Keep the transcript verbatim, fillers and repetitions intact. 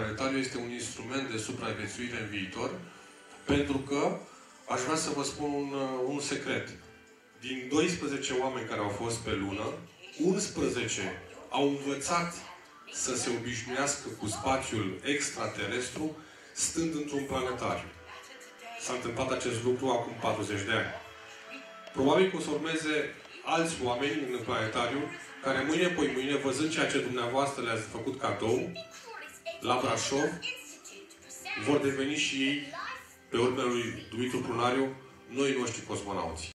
planetariu este un instrument de supraviețuire în viitor, pentru că aș vrea să vă spun un, un secret. Din doisprezece oameni care au fost pe lună, unsprezece au învățat să se obișnuiască cu spațiul extraterestru stând într-un planetariu. S-a întâmplat acest lucru acum patruzeci de ani. Probabil că o să urmeze alți oameni în planetariu care mâine, poi mâine, văzând ceea ce dumneavoastră le-ați făcut cadou la Brașov, vor deveni și ei, pe urmele lui Dumitru Prunariu, noi noștri cosmonauți.